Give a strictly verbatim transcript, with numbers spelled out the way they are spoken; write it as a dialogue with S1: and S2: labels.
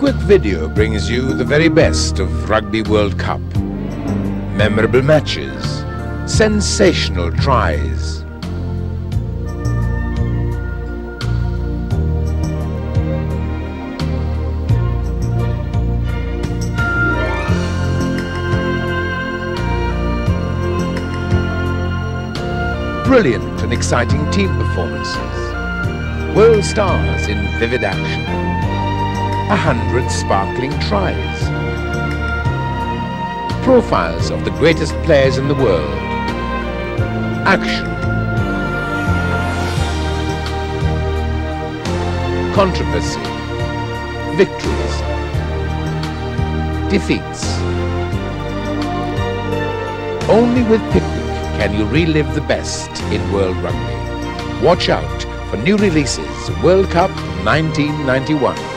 S1: Pickwick Video brings you the very best of Rugby World Cup. Memorable matches, sensational tries. Brilliant and exciting team performances. World stars in vivid action. A hundred sparkling tries. Profiles of the greatest players in the world. Action. Controversy. Victories. Defeats. Only with Pickwick can you relive the best in world rugby. Watch out for new releases World Cup nineteen ninety-one.